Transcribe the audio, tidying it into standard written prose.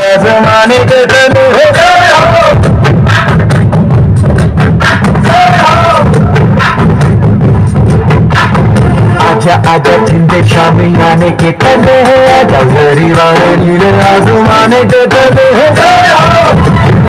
आजमाने के तले आजा आजा ठंडे शामी आने के तले आजा गरीब नीले आजमाने के तले